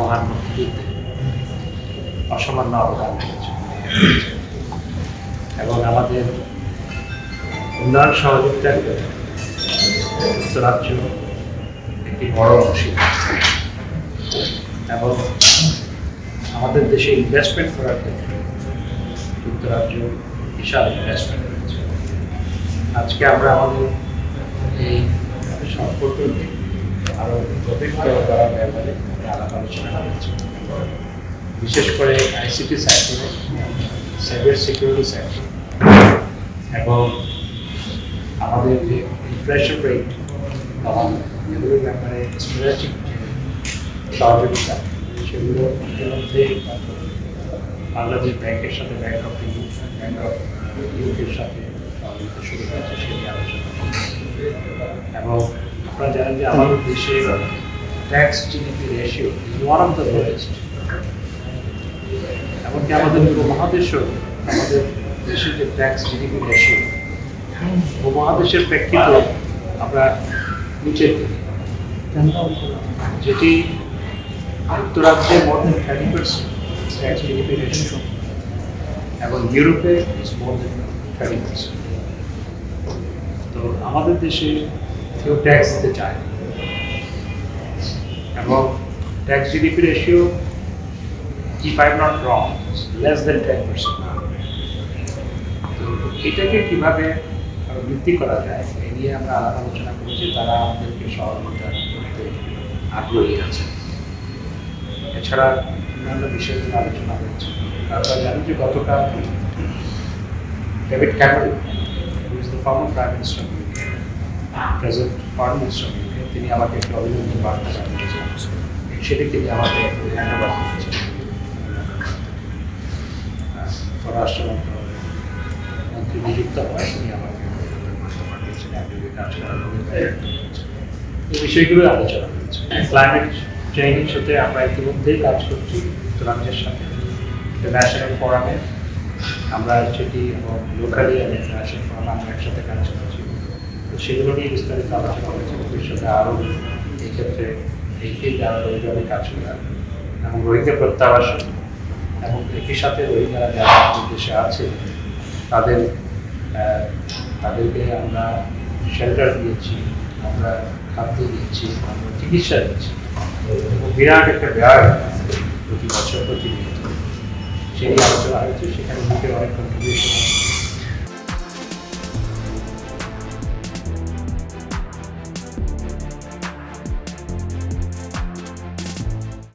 মহান মুক্তিযুদ্ধে অসামান্য অবদান রেখেছে এবং আমাদের উন্নয়ন সহযোগিতার যুক্তরাজ্য একটি বড় অংশীদার এবং আমাদের দেশে ইনভেস্টমেন্ট করার ক্ষেত্রে যুক্তরাজ্য বিশাল ইনভেস্টমেন্ট রয়েছে। আজকে আমরা আমাদের এই সম্পর্ককে আরও গভীরতর করার ব্যাপারে আলাপ আলোচনা করেছি, বিশেষ করে আইসিটি সেক্টরে, সাইবার সিকিউরিটি সেক্টর এবং আমাদের যে ইনফ্লেশন রেট কমানো এগুলোর ব্যাপারে স্ট্র্যাটেজিক সহযোগিতা সেগুলো ইতিমধ্যে বাংলাদেশ ব্যাংকের সাথে ব্যাংক অফ ইউকের সাথে সহযোগিতা শুরু হয়েছে, সেটি আলোচনা এবং আপনারা জানেন যে আমাদের দেশে tax GDP ratio is one of the lowest. এমনকি আমাদের উপমহাদেশেও আমাদের দেশের যে ট্যাক্স জিডিপি রেশিও উপমহাদেশের প্রেক্ষিতে আমরা নিচের দিকে, যেটি যুক্তরাজ্যে more than 30% tax GDP ratio এবং ইউরোপে ইজ মোর দেন 30%। তো আমাদের দেশে কেউ ট্যাক্স দিতে চায় এবং tax GDP ratio, if I'm not wrong, less than 10%. তো এটাকে কিভাবে বৃদ্ধি করা যায় এই নিয়ে আমরা আলাপ আলোচনা করেছি। তারা আমাদেরকে সহযোগিতা করতে আগ্রহী আছে। এছাড়া অন্যান্য বিষয়গুলো আলোচনা হয়েছে। আপনারা জানেন যে গতকাল David Cameron, who is the former Prime Minister of UK, present Foreign Minister of UK, তিনি আমাকে একটি অভিনন্দন বার্তা পাঠিয়েছেন, সেটি তিনি আমাকে ধন্যবাদ দিয়েছেন। পররাষ্ট্র মন্ত্রী নিযুক্ত হয়, তিনি আমাকে বার্তা পাঠিয়েছেন, একযোগে কাজ করার এই বিষয়গুলো আলোচনা হয়েছে। ক্লাইমেট চেঞ্জ ইস্যুতে আমরা ইতিমধ্যেই কাজ করছি যুক্তরাজ্যের সাথে ইন্টারন্যাশনাল ফোরামে, আমরা সেটি এবং লোকালি এবং ইন্টারন্যাশনাল ফোরামে আমরা একসাথে কাজ করছি। তো সেগুলো নিয়ে বিস্তারিত আলোচনা হয়েছে। ভবিষ্যতে আরও এই ক্ষেত্রে এই ফিল্ডে আরও রোহিঙ্গাদের কাজ করা এবং রোহিঙ্গা প্রত্যাবাসন এবং একই সাথে রোহিঙ্গারা যারা আমাদের দেশে আছে তাদেরকে আমরা শেল্টার দিয়েছি, আমরা খাদ্য দিচ্ছি, আমরা চিকিৎসা দিচ্ছি এবং বিরাট একটা ব্যয় প্রতি বছর প্রতিনিয়ত সেই আলোচনা হয়েছে। সেখানে মুখে অনেক কন্ট্রিবিউশন